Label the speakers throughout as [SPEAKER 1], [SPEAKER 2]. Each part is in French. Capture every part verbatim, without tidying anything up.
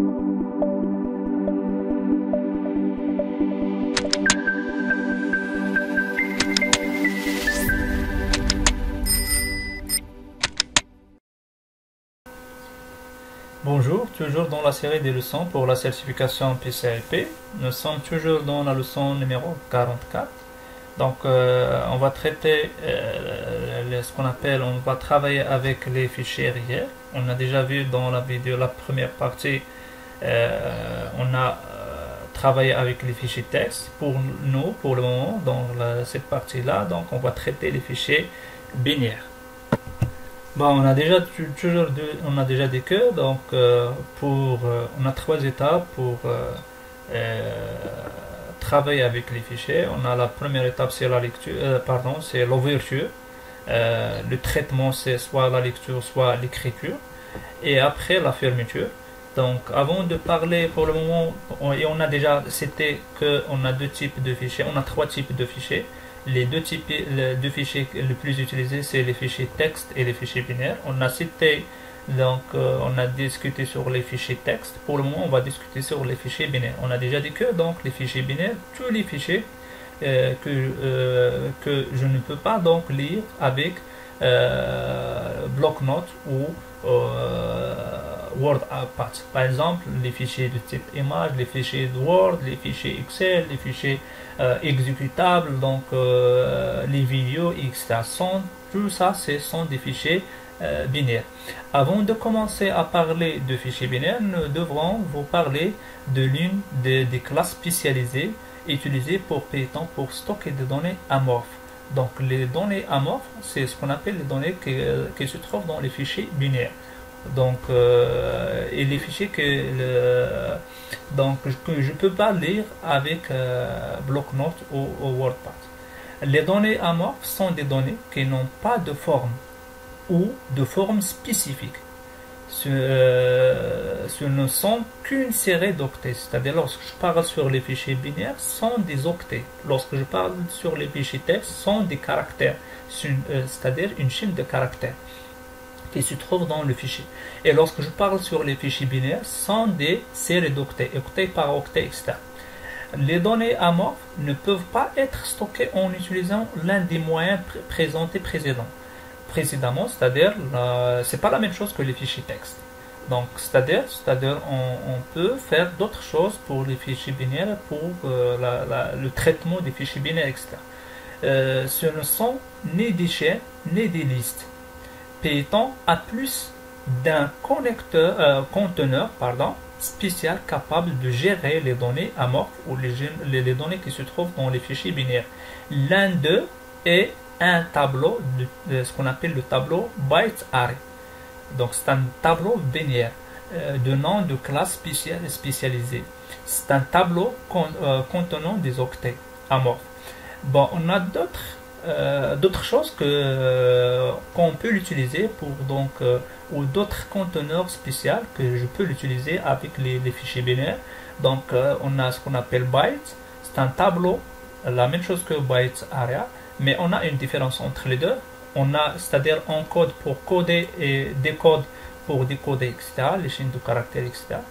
[SPEAKER 1] Bonjour, toujours dans la série des leçons pour la certification P C I P. Nous sommes toujours dans la leçon numéro quarante-quatre. Donc, euh, on va traiter euh, ce qu'on appelle, on va travailler avec les fichiers réels. On a déjà vu dans la vidéo, la première partie, euh, on a euh, travaillé avec les fichiers texte. Pour nous, pour le moment, dans la, cette partie-là, donc on va traiter les fichiers binaires. Bon, on a déjà toujours deux, on a déjà des que donc euh, pour euh, on a trois étapes pour euh, euh, travailler avec les fichiers. On a la première étape, c'est la lecture, euh, pardon, c'est l'ouverture. Euh, le traitement, c'est soit la lecture, soit l'écriture, et après la fermeture. Donc, avant de parler pour le moment, on, et on a déjà c'était que on a deux types de fichiers, on a trois types de fichiers. Les deux types les deux fichiers les plus utilisés, c'est les fichiers texte et les fichiers binaires. On a cité, donc euh, on a discuté sur les fichiers texte. Pour le moment, on va discuter sur les fichiers binaires. On a déjà dit que donc les fichiers binaires, tous les fichiers euh, que euh, que je ne peux pas donc lire avec euh, bloc-notes ou euh, WordPad. Par exemple, les fichiers de type image, les fichiers de Word, les fichiers Excel, les fichiers euh, exécutables, donc euh, les vidéos, et cetera. Sont, tout ça, ce sont des fichiers euh, binaires. Avant de commencer à parler de fichiers binaires, nous devrons vous parler de l'une des, des classes spécialisées utilisées pour Python pour stocker des données amorphes. Donc, les données amorphes, c'est ce qu'on appelle les données qui, qui se trouvent dans les fichiers binaires. Donc, euh, et les fichiers que, le, donc, que je ne peux pas lire avec euh, bloc-notes ou, ou WordPad. Les données amorphes sont des données qui n'ont pas de forme ou de forme spécifique. Ce, euh, ce ne sont qu'une série d'octets. C'est-à-dire, lorsque je parle sur les fichiers binaires, ce sont des octets. Lorsque je parle sur les fichiers texte, ce sont des caractères. C'est-à-dire une chaîne de caractères qui se trouve dans le fichier. Et lorsque je parle sur les fichiers binaires, ce sont des séries d'octets, octets par octet, et cetera. Les données amorphes ne peuvent pas être stockées en utilisant l'un des moyens pr présentés précédemment. précédemment, c'est-à-dire, c'est pas la même chose que les fichiers texte. Donc, c'est-à-dire, c'est-à-dire, on, on peut faire d'autres choses pour les fichiers binaires, pour euh, la, la, le traitement des fichiers binaires, et cetera. Euh, ce ne sont ni des chaînes, ni des listes. Python a plus d'un connecteur, euh, conteneur pardon, spécial capable de gérer les données amorphes ou les, les, les données qui se trouvent dans les fichiers binaires. L'un d'eux est un tableau, de, de ce qu'on appelle le tableau byte array. Donc c'est un tableau binaire euh, de nom de classe spéciale spécialisée. C'est un tableau con, euh, contenant des octets amorphes. Bon, on a d'autres Euh, d'autres choses que euh, qu'on peut l'utiliser pour donc euh, ou d'autres conteneurs spéciaux que je peux l'utiliser avec les, les fichiers binaires. Donc euh, on a ce qu'on appelle byte, c'est un tableau, la même chose que byte area, mais on a une différence entre les deux. On a, c'est-à-dire on code pour coder et décode pour décoder, et cetera. Les chaînes de caractères, et cetera.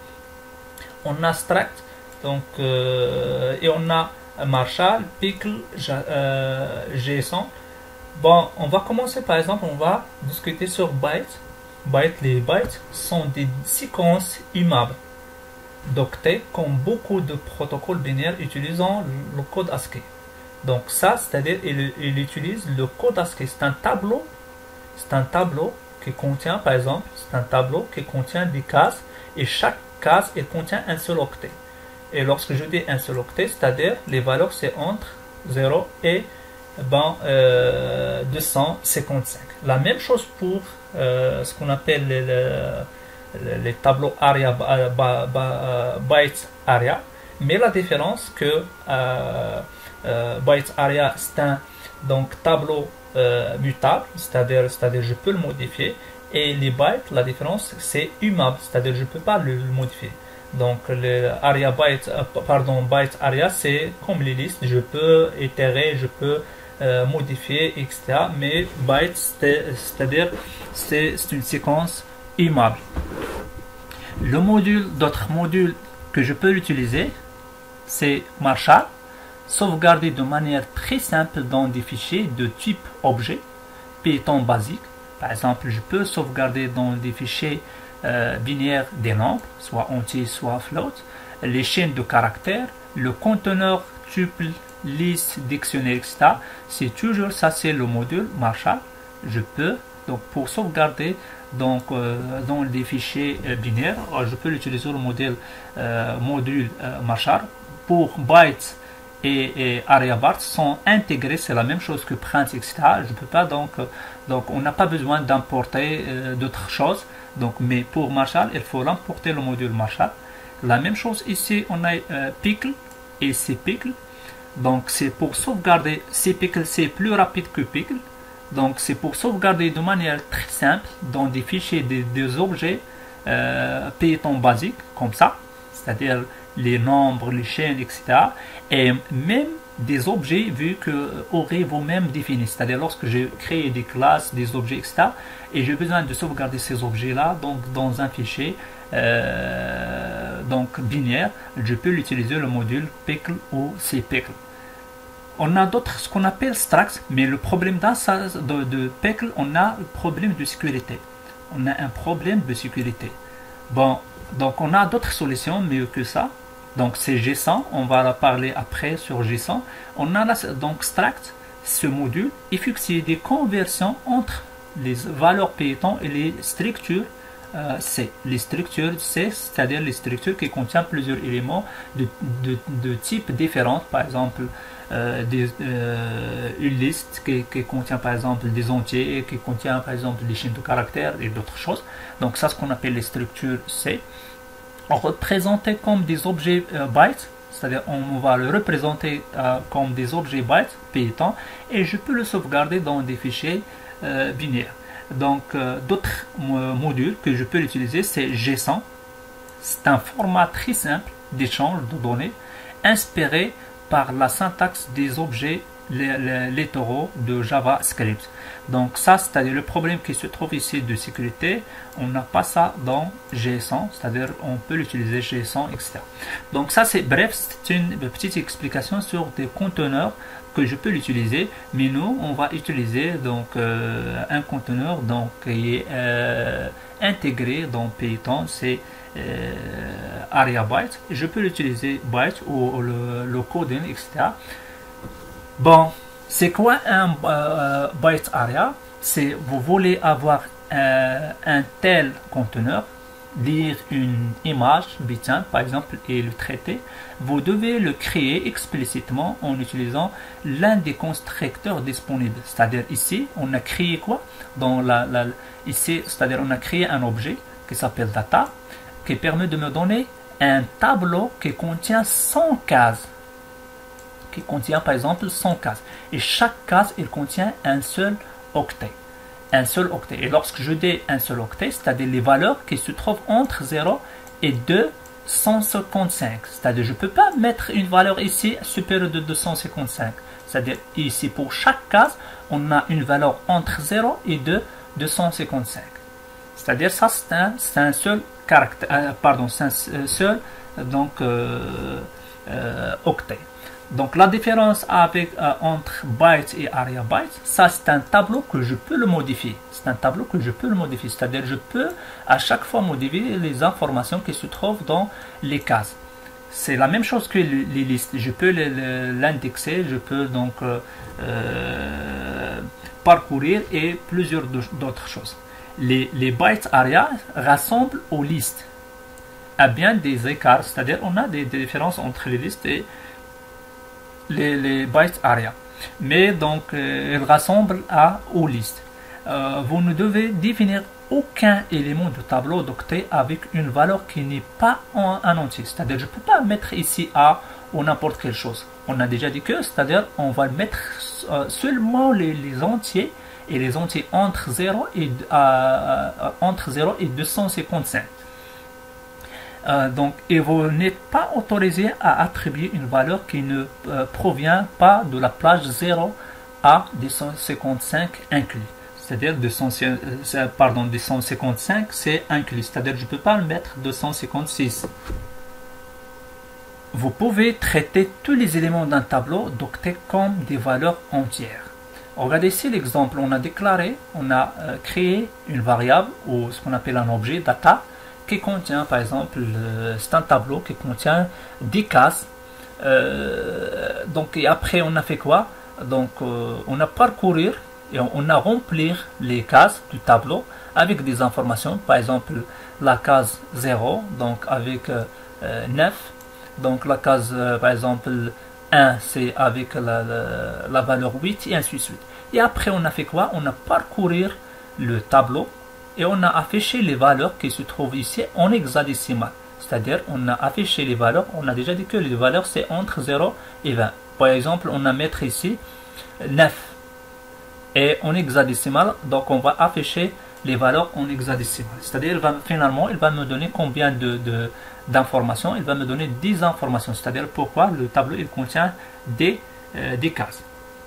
[SPEAKER 1] On a struct, donc euh, et on a Marshall, Pickle, euh, JSON. Bon, on va commencer par exemple, on va discuter sur byte. Byte, les bytes sont des séquences immables d'octets comme beaucoup de protocoles binaires utilisant le code ASCII. Donc ça, c'est-à-dire il, il utilise le code ASCII. C'est un tableau, c'est un tableau qui contient, par exemple, c'est un tableau qui contient des cases et chaque case il contient un seul octet. Et lorsque je dis un seul octet, c'est-à-dire les valeurs c'est entre zéro et ben, euh, deux cent cinquante-cinq. La même chose pour euh, ce qu'on appelle les, les, les tableaux aria, byte aria, mais la différence que euh, euh, byte aria c'est un donc, tableau euh, mutable, c'est-à-dire c'est-à-dire je peux le modifier, et les bytes, la différence c'est immable, c'est-à-dire je ne peux pas le, le modifier. Donc le aria byte, euh, pardon, byte aria, c'est comme les listes, je peux itérer, je peux euh, modifier, et cetera. Mais byte, c'est-à-dire c'est une séquence immable. Le module, d'autres modules que je peux utiliser, c'est Marshall, sauvegarder de manière très simple dans des fichiers de type objet, Python basique. Par exemple, je peux sauvegarder dans des fichiers euh, binaires des nombres, soit entiers, soit float, les chaînes de caractères, le conteneur, tuple, liste, dictionnaire, et cetera. C'est toujours ça, c'est le module Marshall. Je peux, donc pour sauvegarder donc, euh, dans des fichiers euh, binaires, je peux utiliser le modèle euh, module euh, Marshall. Pour bytes et, et AreaBytes sont intégrés, c'est la même chose que print, et cetera. Je peux pas donc, donc on n'a pas besoin d'importer euh, d'autres choses. Donc, mais pour Marshall, il faut l'importer le module Marshall. La même chose ici, on a euh, pickle et cpickle. Donc c'est pour sauvegarder. Cpickle c'est plus rapide que pickle. Donc c'est pour sauvegarder de manière très simple dans des fichiers des, des objets euh, Python basiques comme ça, c'est-à-dire les nombres, les chaînes, et cetera. Et même des objets vu que auraient vous-même définis, c'est-à-dire lorsque j'ai créé des classes, des objets, et cetera. Et j'ai besoin de sauvegarder ces objets-là donc dans un fichier euh, donc binaire, je peux utiliser le module pickle ou cpickle. On a d'autres, ce qu'on appelle structs, mais le problème dans ça, de, de pickle, on a un problème de sécurité. On a un problème de sécurité. Bon, donc on a d'autres solutions mieux que ça. Donc c'est G cent, on va en parler après sur G cent. On a la, donc struct, ce module effectue des conversions entre les valeurs Python et les structures euh, C. Les structures C, c'est-à-dire les structures qui contiennent plusieurs éléments de, de, de types différents, par exemple euh, des, euh, une liste qui, qui contient par exemple des entiers, qui contient par exemple des chaînes de caractères et d'autres choses. Donc ça, ce qu'on appelle les structures C. On représente comme des objets euh, bytes, c'est-à-dire on va le représenter euh, comme des objets bytes Python, et je peux le sauvegarder dans des fichiers euh, binaires. Donc euh, d'autres euh, modules que je peux utiliser, c'est G cent. C'est un format très simple d'échange de données inspiré par la syntaxe des objets littoraux de JavaScript. Donc ça, c'est-à-dire le problème qui se trouve ici de sécurité, on n'a pas ça dans G cent, c'est-à-dire on peut l'utiliser G cent, et cetera. Donc ça, c'est bref, c'est une petite explication sur des conteneurs que je peux l'utiliser, mais nous, on va utiliser donc euh, un conteneur donc, qui est euh, intégré dans Python, c'est euh, AreaBytes. Je peux l'utiliser byte ou, ou le, le coding, et cetera. Bon, c'est quoi un euh, byte area? C'est vous voulez avoir euh, un tel conteneur, lire une image Python par exemple et le traiter, vous devez le créer explicitement en utilisant l'un des constructeurs disponibles. C'est-à-dire ici, on a créé quoi dans la, la ici, c'est-à-dire on a créé un objet qui s'appelle data, qui permet de me donner un tableau qui contient cent cases. Qui contient par exemple cent cases. Et chaque case, il contient un seul octet. Un seul octet. Et lorsque je dis un seul octet, c'est-à-dire les valeurs qui se trouvent entre zéro et deux cent cinquante-cinq. C'est-à-dire je ne peux pas mettre une valeur ici supérieure de deux cent cinquante-cinq. C'est-à-dire ici pour chaque case, on a une valeur entre zéro et deux cent cinquante-cinq. C'est-à-dire ça, c'est un, un seul caractère, euh, pardon, c'est un seul donc, euh, euh, octet. Donc la différence avec, euh, entre bytes et AreaBytes, ça c'est un tableau que je peux le modifier. C'est un tableau que je peux le modifier. C'est-à-dire je peux à chaque fois modifier les informations qui se trouvent dans les cases. C'est la même chose que les listes. Je peux l'indexer, je peux donc euh, euh, parcourir et plusieurs d'autres choses. Les, les bytes area rassemblent aux listes à bien des écarts. C'est-à-dire on a des, des différences entre les listes et Les, les bytes area, mais donc euh, ils rassemblent à aux listes. Euh, vous ne devez définir aucun élément du tableau d'octet avec une valeur qui n'est pas en, un entier. C'est-à-dire je ne peux pas mettre ici A ou n'importe quelle chose. On a déjà dit que, c'est-à-dire on va mettre euh, seulement les, les entiers et les entiers entre zéro et euh, euh, entre zéro et deux cent cinquante-cinq. Euh, donc, et vous n'êtes pas autorisé à attribuer une valeur qui ne euh, provient pas de la plage zéro à deux cent cinquante-cinq inclus. c'est-à-dire deux cents, pardon, deux cent cinquante-cinq, c'est inclus, c'est-à-dire je ne peux pas le mettre deux cent cinquante-six. Vous pouvez traiter tous les éléments d'un tableau d'octet comme des valeurs entières. Regardez ici l'exemple, on a déclaré, on a euh, créé une variable ou ce qu'on appelle un objet data qui contient par exemple, euh, c'est un tableau qui contient dix cases. Euh, donc et après on a fait quoi? Donc euh, on a parcouru et on, on a rempli les cases du tableau avec des informations, par exemple la case zéro, donc avec euh, euh, neuf. Donc la case euh, par exemple un c'est avec la, la, la valeur huit et ainsi de suite. Et après on a fait quoi? On a parcouru le tableau et on a affiché les valeurs qui se trouvent ici en hexadécimal. C'est-à-dire on a affiché les valeurs, on a déjà dit que les valeurs c'est entre zéro et vingt. Par exemple on a mettre ici neuf et en hexadécimal, donc on va afficher les valeurs en hexadécimal. C'est-à-dire finalement il va me donner combien de, de d'informations, il va me donner dix informations, c'est-à-dire pourquoi le tableau il contient des, euh, des cases.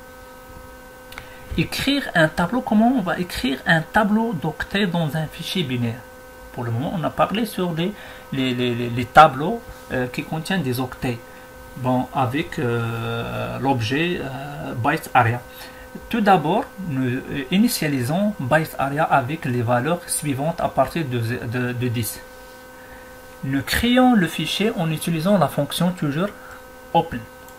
[SPEAKER 1] Écrire un tableau, comment on va écrire un tableau d'octet dans un fichier binaire? Pour le moment, on a parlé sur les, les, les, les tableaux euh, qui contiennent des octets, bon, avec euh, l'objet euh, bytearea. Tout d'abord, nous initialisons bytearea avec les valeurs suivantes à partir de, de, de dix. Nous créons le fichier en utilisant la fonction toujours open.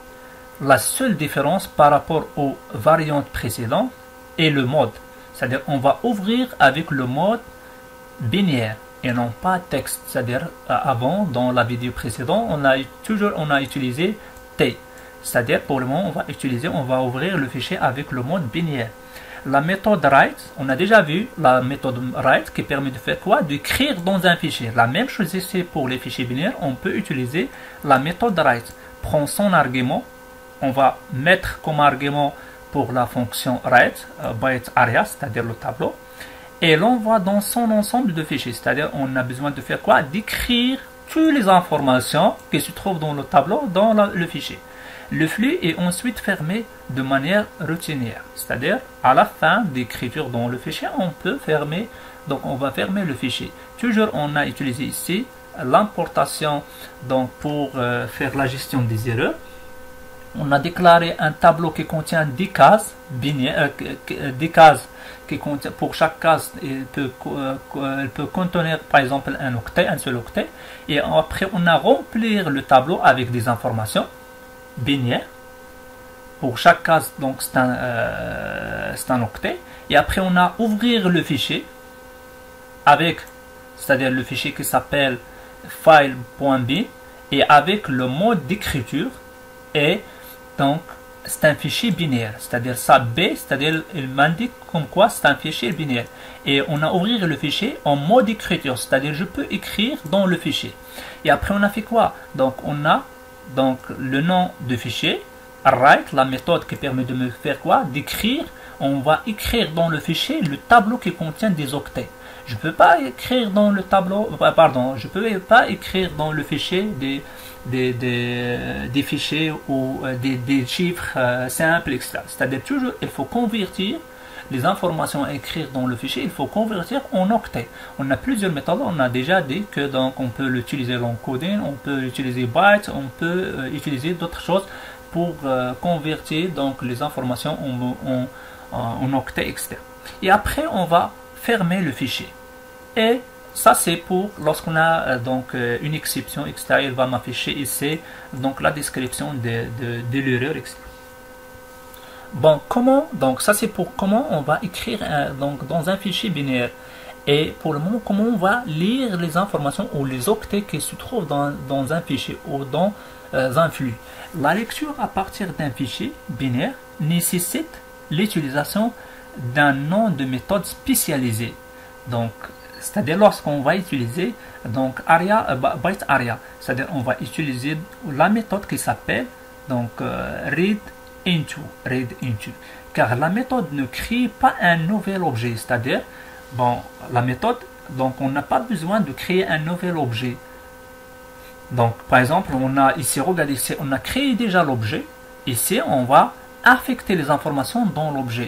[SPEAKER 1] La seule différence par rapport aux variantes précédentes est le mode. C'est-à-dire on va ouvrir avec le mode binaire et non pas texte. C'est-à-dire avant, dans la vidéo précédente, on a toujours on a utilisé T. C'est-à-dire pour le moment, on va utiliser, on va ouvrir le fichier avec le mode binaire. La méthode write, on a déjà vu la méthode write qui permet de faire quoi? D'écrire dans un fichier. La même chose ici pour les fichiers binaires, on peut utiliser la méthode write. Prend son argument, on va mettre comme argument pour la fonction write, euh, bytearea, c'est-à-dire le tableau, et l'envoie dans son ensemble de fichiers. C'est-à-dire on a besoin de faire quoi? D'écrire toutes les informations qui se trouvent dans le tableau dans la, le fichier. Le flux est ensuite fermé de manière routinière, c'est-à-dire à la fin d'écriture dans le fichier, on peut fermer, donc on va fermer le fichier. Toujours, on a utilisé ici l'importation donc pour euh, faire la gestion des erreurs. On a déclaré un tableau qui contient dix cases binaires, euh, dix cases qui contient, pour chaque case, il peut, euh, il peut contenir par exemple un octet, un seul octet, et après on a rempli le tableau avec des informations binaire pour chaque case, donc c'est un, euh, c'est un octet, et après on a ouvrir le fichier avec, c'est-à-dire le fichier qui s'appelle file.b et avec le mode d'écriture, et donc c'est un fichier binaire, c'est-à-dire ça B, c'est-à-dire il m'indique comme quoi c'est un fichier binaire, et on a ouvrir le fichier en mode écriture, c'est-à-dire je peux écrire dans le fichier. Et après on a fait quoi? Donc on a donc le nom de fichier, write, la méthode qui permet de me faire quoi? D'écrire. On va écrire dans le fichier le tableau qui contient des octets. Je ne peux pas écrire dans le tableau, pardon, je peux pas écrire dans le fichier des, des, des, des fichiers ou des, des chiffres euh, simples, et cetera. C'est-à-dire toujours, il faut convertir les informations à écrire dans le fichier, il faut convertir en octets. On a plusieurs méthodes, on a déjà dit que donc on peut l'utiliser l'encoding, on peut utiliser bytes, on peut euh, utiliser d'autres choses pour euh, convertir donc les informations en, en, en octets, et cetera. Et après on va fermer le fichier. Et ça c'est pour lorsqu'on a euh, donc euh, une exception, et cetera. Il va m'afficher ici donc la description de, de, de l'erreur, et cetera. Bon, comment, donc ça c'est pour comment on va écrire un, donc dans un fichier binaire. Et pour le moment, comment on va lire les informations ou les octets qui se trouvent dans, dans un fichier ou dans euh, un flux. La lecture à partir d'un fichier binaire nécessite l'utilisation d'un nom de méthode spécialisée. Donc, c'est-à-dire lorsqu'on va utiliser donc aria, euh, bytearea, c'est-à-dire on va utiliser la méthode qui s'appelle donc euh, read into, read into, car la méthode ne crée pas un nouvel objet, c'est-à-dire bon, la méthode, donc on n'a pas besoin de créer un nouvel objet. Donc par exemple, on a ici, regardez ici, on a créé déjà l'objet. Ici, on va affecter les informations dans l'objet.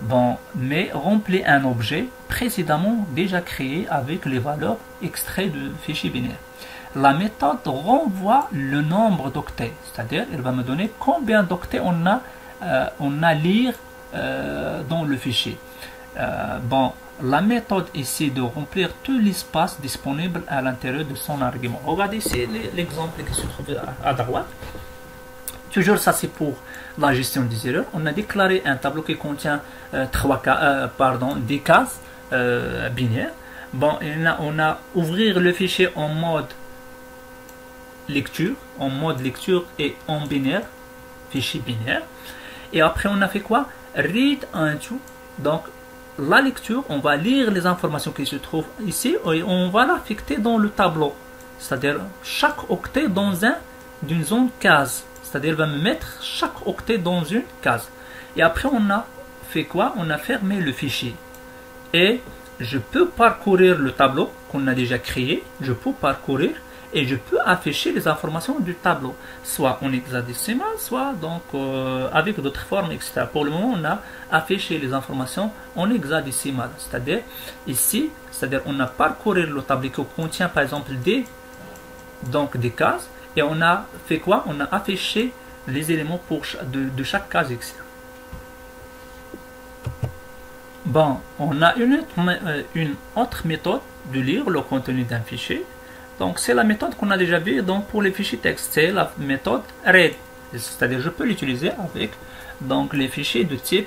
[SPEAKER 1] Bon, mais remplit un objet précédemment déjà créé avec les valeurs extraites du fichier binaire. La méthode renvoie le nombre d'octets, c'est-à-dire elle va me donner combien d'octets on a, euh, on a lire euh, dans le fichier. Euh, bon, la méthode essaie de remplir tout l'espace disponible à l'intérieur de son argument. Regardez ici l'exemple qui se trouve à, à droite. Toujours ça c'est pour la gestion des erreurs. On a déclaré un tableau qui contient euh, trois cas, euh, pardon, des cases euh, binaires. Bon, on a, on a ouvrir le fichier en mode lecture, en mode lecture et en binaire, fichier binaire. Et après on a fait quoi? Read into. Donc la lecture, on va lire les informations qui se trouvent ici et on va l'affecter dans le tableau. C'est-à-dire chaque octet dans un d'une zone case. C'est-à-dire va me mettre chaque octet dans une case. Et après on a fait quoi? On a fermé le fichier. Et je peux parcourir le tableau qu'on a déjà créé. Je peux parcourir et je peux afficher les informations du tableau, soit en hexadécimal, soit donc euh, avec d'autres formes, et cetera. Pour le moment, on a affiché les informations en hexadécimal, c'est-à-dire ici, c'est-à-dire on a parcouru le tableau qui contient par exemple des donc des cases et on a fait quoi? On a affiché les éléments pour de, de chaque case, et cetera. Bon, on a une, une autre méthode de lire le contenu d'un fichier. Donc c'est la méthode qu'on a déjà vue donc pour les fichiers texte, c'est la méthode read. C'est-à-dire je peux l'utiliser avec donc les fichiers de type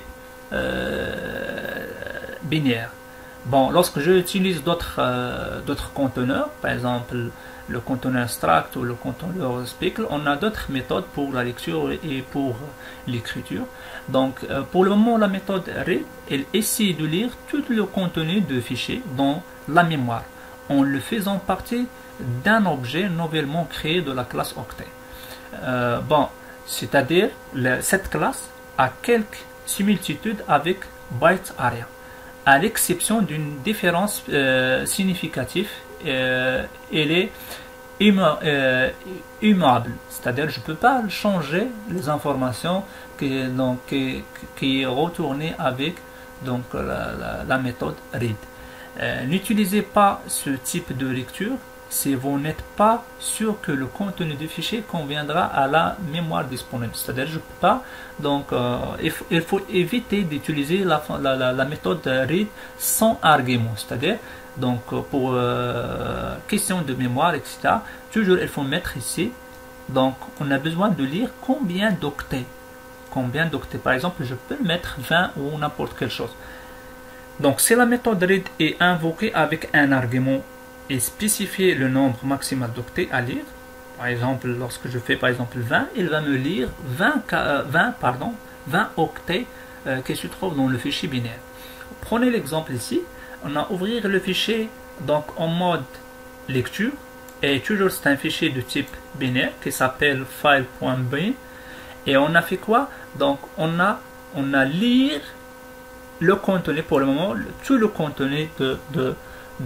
[SPEAKER 1] euh, binaire. Bon, lorsque j'utilise d'autres euh, d'autres conteneurs, par exemple le conteneur struct ou le conteneur speckle, on a d'autres méthodes pour la lecture et pour l'écriture. Donc euh, pour le moment, la méthode read, elle essaie de lire tout le contenu de fichier dans la mémoire en le faisant partie d'un objet nouvellement créé de la classe octet. Euh, bon, c'est-à-dire cette classe a quelques similitudes avec byte-area, à l'exception d'une différence euh, significative. Euh, elle est immu euh, immuable, c'est-à-dire je ne peux pas changer les informations qui, donc, qui, qui est retournée avec donc, la, la, la méthode read. Euh, N'utilisez pas ce type de lecture si vous n'êtes pas sûr que le contenu du fichier conviendra à la mémoire disponible. C'est-à-dire, je peux pas. Donc, euh, il, faut, il faut éviter d'utiliser la, la, la, la méthode read sans argument. C'est-à-dire, donc pour euh, question de mémoire, et cetera. Toujours, il faut mettre ici. Donc, on a besoin de lire combien d'octets. Combien d'octets. Par exemple, je peux mettre vingt ou n'importe quelle chose. Donc, si la méthode read est invoquée avec un argument et spécifier le nombre maximal d'octets à lire, par exemple, lorsque je fais par exemple vingt, il va me lire vingt, vingt, pardon, vingt octets euh, qui se trouvent dans le fichier binaire. Prenez l'exemple ici, on a ouvrir le fichier donc en mode lecture, et toujours c'est un fichier de type binaire qui s'appelle file.bin, et on a fait quoi? Donc on a, on a lire le contenu pour le moment, tout le contenu de, de,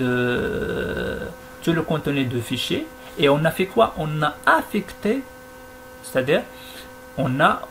[SPEAKER 1] de tout le contenu de fichier, et on a fait quoi? On a affecté, c'est-à-dire on a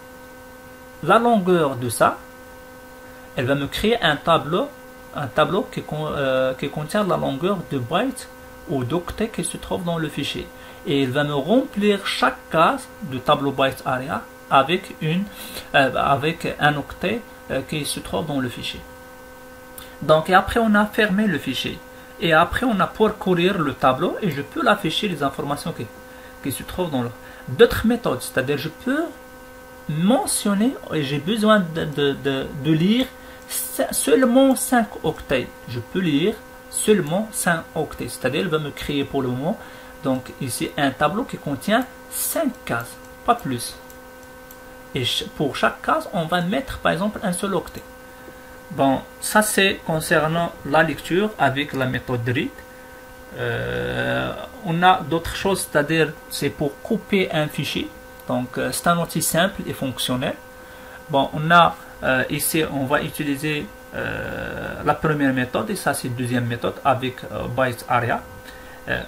[SPEAKER 1] la longueur de ça, elle va me créer un tableau, un tableau qui, euh, qui contient la longueur de bytes ou d'octets qui se trouve dans le fichier, et il va me remplir chaque case de tableau byte area avec une euh, avec un octet euh, qui se trouve dans le fichier. Donc et après on a fermé le fichier, et après on a parcourir le tableau et je peux l'afficher les informations qui, qui se trouvent dans le d'autres méthodes, c'est-à-dire je peux mentionner et j'ai besoin de, de, de, de lire seulement cinq octets, je peux lire seulement cinq octets, c'est-à-dire il va me créer pour le moment donc ici un tableau qui contient cinq cases, pas plus, et pour chaque case on va mettre par exemple un seul octet. Bon, ça c'est concernant la lecture avec la méthode read. Euh, on a d'autres choses, c'est-à-dire c'est pour couper un fichier. Donc euh, c'est un outil simple et fonctionnel. Bon, on a euh, ici, on va utiliser euh, la première méthode, et ça c'est la deuxième méthode avec euh, byte area. Euh,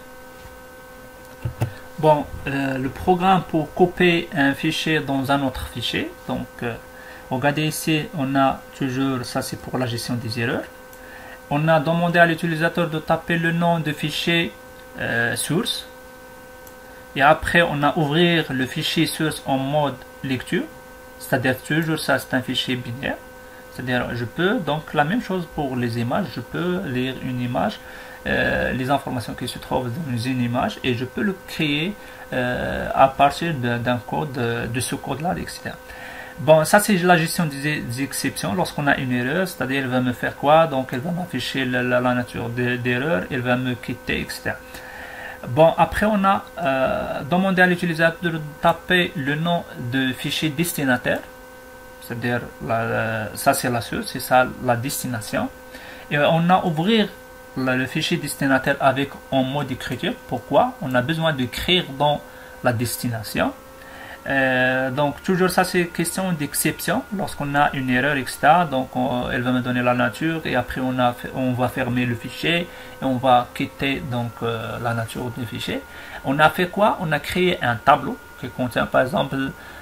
[SPEAKER 1] bon, euh, le programme pour couper un fichier dans un autre fichier. Donc euh, Regardez ici, on a toujours, ça c'est pour la gestion des erreurs. On a demandé à l'utilisateur de taper le nom de fichier euh, source. Et après, on a ouvrir le fichier source en mode lecture. C'est-à-dire toujours ça, c'est un fichier binaire. C'est-à-dire, je peux, donc la même chose pour les images, je peux lire une image, euh, les informations qui se trouvent dans une image, et je peux le créer euh, à partir d'un code, de ce code-là, et cetera. Bon, ça c'est la gestion des, des exceptions. Lorsqu'on a une erreur, c'est-à-dire elle va me faire quoi? Donc elle va m'afficher la, la, la nature d'erreur, elle va me quitter, et cetera. Bon, après on a euh, demandé à l'utilisateur de taper le nom de fichier destinataire. C'est-à-dire, ça c'est la source, c'est ça la destination. Et on a ouvrir la, le fichier destinataire avec en mode écriture. Pourquoi? On a besoin d'écrire dans la destination. Euh, donc toujours ça c'est question d'exception. Lorsqu'on a une erreur, et cetera. Donc on, elle va me donner la nature et après on, a, on va fermer le fichier et on va quitter donc euh, la nature du fichier. On a fait quoi? On a créé un tableau qui contient par exemple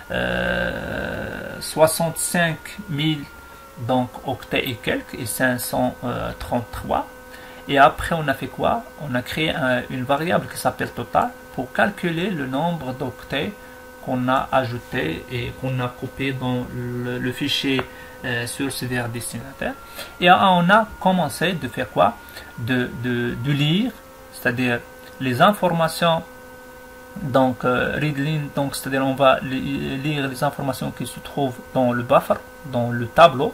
[SPEAKER 1] Euh, soixante-cinq mille donc octets et quelques et cinq cent trente-trois, et après on a fait quoi? On a créé un, une variable qui s'appelle total pour calculer le nombre d'octets qu'on a ajouté et qu'on a coupé dans le, le fichier euh, source vers destinataire. Et on a commencé de faire quoi? de, de, de lire, c'est-à-dire les informations. Donc euh, readline, donc c'est-à-dire on va lire les informations qui se trouvent dans le buffer, dans le tableau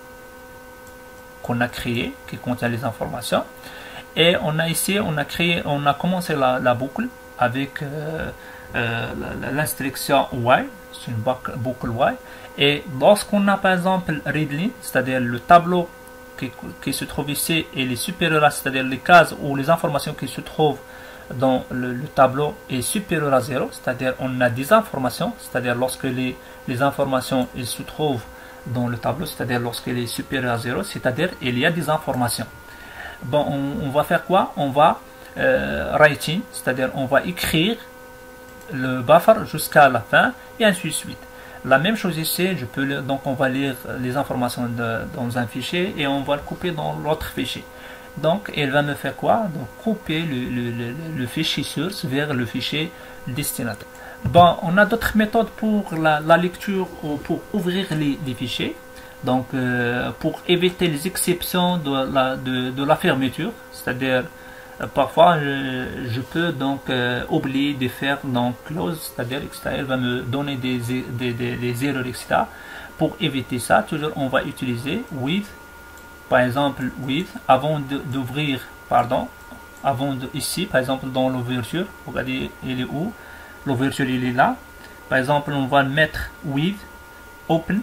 [SPEAKER 1] qu'on a créé, qui contient les informations. Et on a ici, on a créé, on a commencé la, la boucle avec euh, euh, l'instruction while, c'est une boucle while. Et lorsqu'on a par exemple readline, c'est-à-dire le tableau qui, qui se trouve ici et les supérieurs, c'est-à-dire les cases ou les informations qui se trouvent dans le, le tableau est supérieur à zéro, c'est-à-dire on a des informations, c'est-à-dire lorsque les, les informations elles se trouvent dans le tableau, c'est-à-dire lorsqu'il est supérieur à zéro, c'est-à-dire il y a des informations. Bon, on, on va faire quoi? On va euh, writing, c'est-à-dire on va écrire le buffer jusqu'à la fin et ainsi de suite. La même chose ici, je peux le, donc on va lire les informations de, dans un fichier et on va le couper dans l'autre fichier. Donc, elle va me faire quoi? Donc, couper le, le, le, le fichier source vers le fichier destinataire. Bon, on a d'autres méthodes pour la, la lecture ou pour ouvrir les, les fichiers. Donc, euh, pour éviter les exceptions de la, de, de la fermeture, c'est-à-dire, euh, parfois, je, je peux donc euh, oublier de faire donc close, c'est-à-dire, et cetera. Elle va me donner des, des, des, des erreurs, et cetera. Pour éviter ça, toujours, on va utiliser with. Par exemple, with, avant d'ouvrir, pardon, avant de, ici, par exemple, dans l'ouverture, regardez, il est où? L'ouverture, il est là. Par exemple, on va mettre with, open.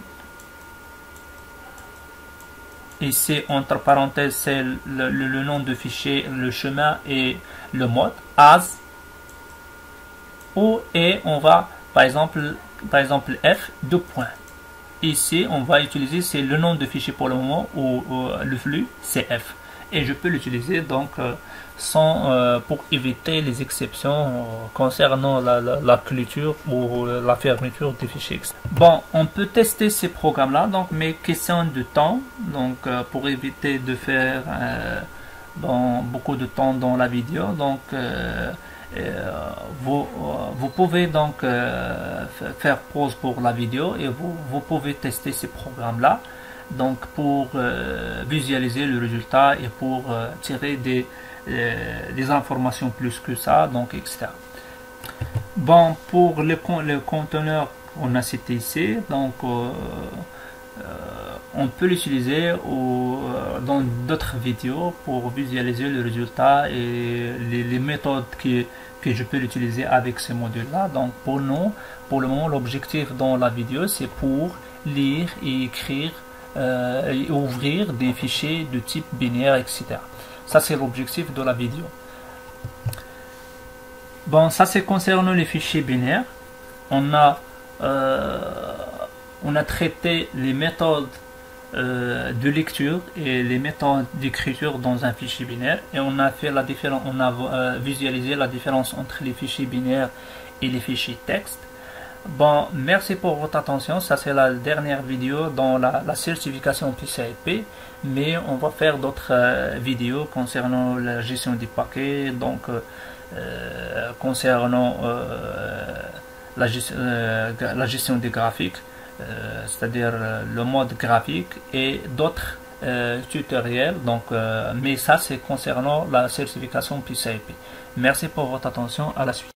[SPEAKER 1] Ici, entre parenthèses, c'est le, le, le nom de fichier, le chemin et le mode, as. Ou, et on va, par exemple, par exemple, F, deux points. Ici, on va utiliser, c'est le nom de fichier pour le moment, ou, ou le flux, c'est F. Et je peux l'utiliser donc euh, sans, euh, pour éviter les exceptions euh, concernant la, la, la clôture ou la fermeture des fichiers. Bon, on peut tester ces programmes-là, donc, mais question de temps, donc euh, pour éviter de faire euh, bon, beaucoup de temps dans la vidéo, donc euh, Euh, vous, euh, vous pouvez donc euh, faire pause pour la vidéo et vous, vous pouvez tester ces programmes là donc pour euh, visualiser le résultat et pour euh, tirer des, euh, des informations plus que ça, donc et cetera. Bon, pour le, le conteneur on a cité ici, donc euh, euh, on peut l'utiliser euh, dans d'autres vidéos pour visualiser le résultat et les, les méthodes qui, que je peux l'utiliser avec ce module là. Donc pour nous, pour le moment, l'objectif dans la vidéo c'est pour lire et écrire euh, et ouvrir des fichiers de type binaire, et cetera. Ça c'est l'objectif de la vidéo. Bon, ça c'est concernant les fichiers binaires. On a euh, on a traité les méthodes euh, de lecture et les méthodes d'écriture dans un fichier binaire et on a fait la différence, on a euh, visualisé la différence entre les fichiers binaires et les fichiers texte. Bon, merci pour votre attention. Ça, c'est la dernière vidéo dans la, la certification P C I P. Mais on va faire d'autres euh, vidéos concernant la gestion des paquets, donc euh, concernant euh, la, euh, la gestion des graphiques, euh, c'est-à-dire euh, le mode graphique et d'autres euh, tutoriels. Donc, euh, mais ça, c'est concernant la certification P C I P. Merci pour votre attention. À la suite.